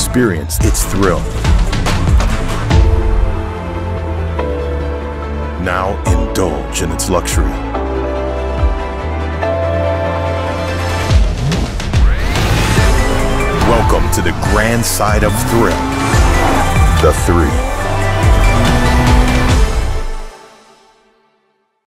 experience its thrill. Now indulge in its luxury. Welcome to the grand side of thrill, the 3.